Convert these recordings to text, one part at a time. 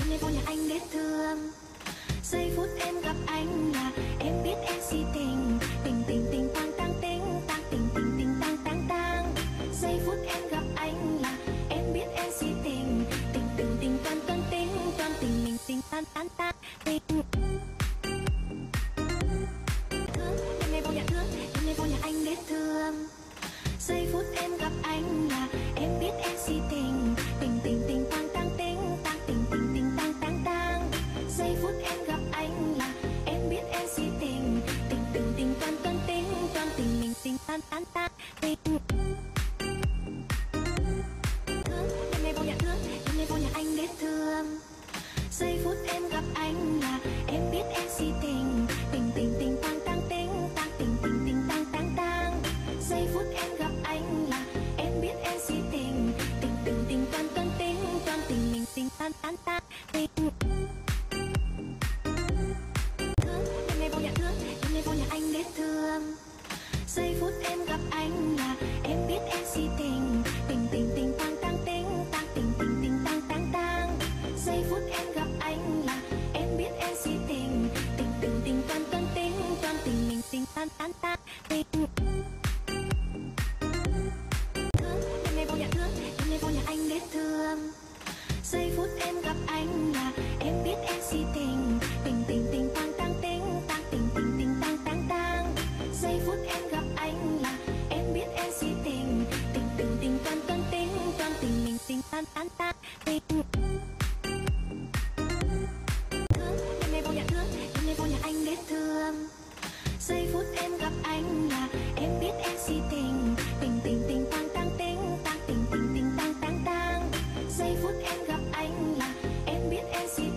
ngày vô nhà anh để thương. Giây phút em gặp anh là em biết em si tình. Tình tình tình tang tang tình tang tình tình tình tang tang tang. Giây phút em gặp anh là em biết em si tình. Tình tình tình toan toan tình toan tình mình tình tan tan tan tình. Thương em ngày vô nhà thương, em ngày vô nhà anh để thương. Giây phút em gặp anh là em biết em si tình. Tình tình tình tang tang tình tang tình tình tình tang tang tang. Giây phút em gặp anh là em biết em si tình. Tình tình tình toan toan tình mình tình tan tan tan tình. Thương em ngày vô nhà thương, em ngày vô nhà anh để thương. Giây phút em gặp anh là em biết em si tình. Tình tình tình tang tang tình tang tình tình tình tang tang tang. Giây phút em gặp anh là em biết em si tình. Tình tình tình toan tình mình tình tan tan tan tình. Thương em ngày vô nhà thương, em ngày vô nhà anh để thương. Giây phút em gặp anh là em biết em si tình. Tình tình tình tang tang tình tang tình tình tình tang tang tang. Giây phút em gặp anh là em biết em si tình. Tình tình tình toan tình mình tình tan tan tan tình. Thương em ngày vô nhà thương, em ngày vô nhà anh để thương. Giây phút em gặp anh là em biết em si tình. Tình tình tình tang tang tình tang tình tình tình tang tang tang. Giây phút em gặp anh là em biết em si tình. Tình tình tình toan tình mình tình tan tan tan tình. Thương em ngày vô nhà thương, em ngày vô nhà anh để thương. Giây phút em gặp anh là em biết em si tình. Tình tình tình tang tang tình tang tình tình tình tang tang tang. Giây phút em gặp anh là em biết em si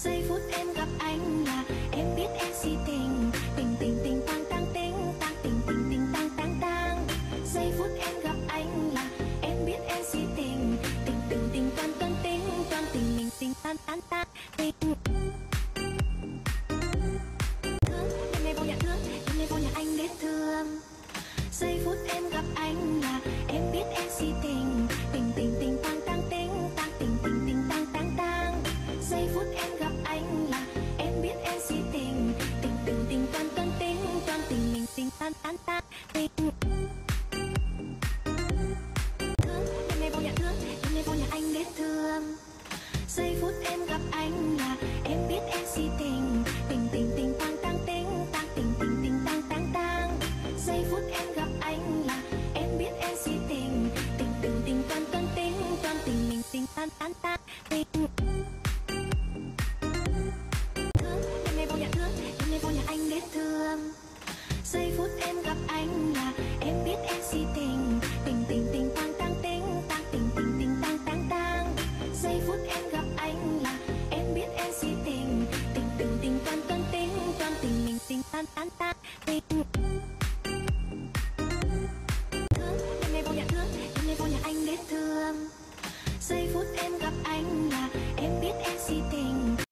Giây phút em gặp anh là em biết em si tình. Tình tình tình tang tang tình tang tình tình tình tang tang tang. Giây phút em gặp anh là em biết em si tình. Tình tình tình toan toan tình toan tình mình tình tan tan tan tình. Đêm nay vô nhà thương, đêm nay vô nhà anh để thương. Giây phút em gặp anh là em biết em si tình. Tình tình tình tang tang tình tang tình tình tình tang tang tang. Giây phút em gặp anh là em biết em si tình. Tình tình tình toan toan tình mình tình tan tan tan tình. Đêm nay vô nhà thương, đêm nay vô nhà anh để thương. Giây phút em gặp anh là em biết em si tình. Tình tình tình tang tang tình tang tình tình tình tang tang tang. Giây phút em gặp anh là em biết em si tình. Tình tình tình toan tình mình tình tan tan tan tình. Đêm nay vô nhà thương, đêm nay vô nhà anh để thương. Giây phút em gặp anh là em biết em si tình. Tình tình tình tang tang tình tang tình tình tình tang tang tang. Giây phút em gặp anh là em biết em si tình. Tình tình tình toan tình mình tình tan tan tan tình. Đêm nay vô nhà thương, đêm nay vô nhà anh để thương. Giây phút em gặp anh là em biết em si tình.